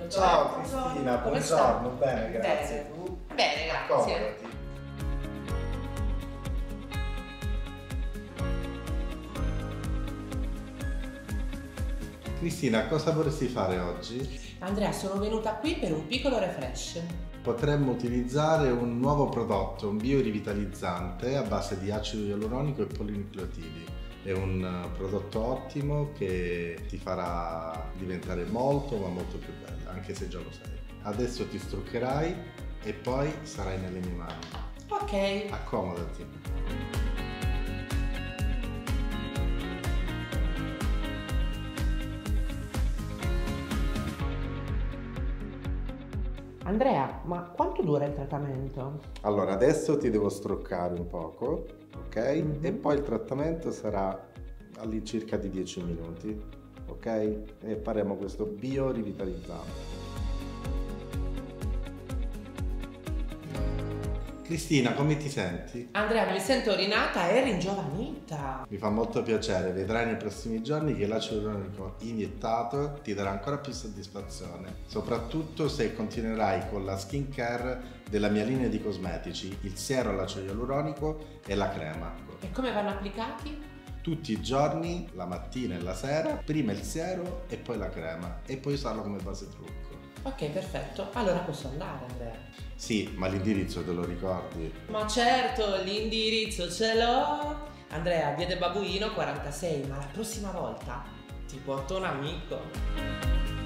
Ciao Cristina, Come buongiorno, sta? bene, grazie. Bene. Tu? Bene, grazie. Accomodati. Cristina, cosa vorresti fare oggi? Andrea, sono venuta qui per un piccolo refresh. Potremmo utilizzare un nuovo prodotto, un biorivitalizzante a base di acido ialuronico e polinucleotidi. È un prodotto ottimo che ti farà diventare molto ma molto più bella, anche se già lo sei. Adesso ti struccherai e poi sarai nelle mie mani. Ok. Accomodati. Andrea, ma quanto dura il trattamento? Allora, adesso ti devo struccare un poco, ok? Mhm. E poi il trattamento sarà all'incirca di 10 minuti, ok? E faremo questo biorivitalizzante. Cristina, come ti senti? Andrea, mi sento rinata e ringiovanita. Mi fa molto piacere, vedrai nei prossimi giorni che l'acido ialuronico iniettato ti darà ancora più soddisfazione, soprattutto se continuerai con la skin care della mia linea di cosmetici, il siero all'acido ialuronico e la crema. E come vanno applicati? Tutti i giorni, la mattina e la sera, prima il siero e poi la crema e puoi usarlo come base trucco. Ok, perfetto. Allora posso andare, Andrea. Sì, ma l'indirizzo te lo ricordi? Ma certo, l'indirizzo ce l'ho. Andrea, Via del Babuino 46, ma la prossima volta ti porto un amico.